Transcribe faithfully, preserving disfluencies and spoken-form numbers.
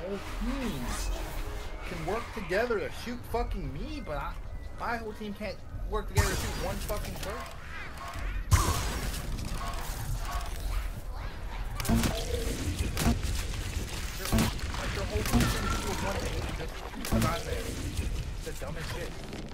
whole team can work together to shoot fucking me, but I, my whole team can't work together to shoot one fucking person. Like your whole team can do one thing just because I said the dumbest shit.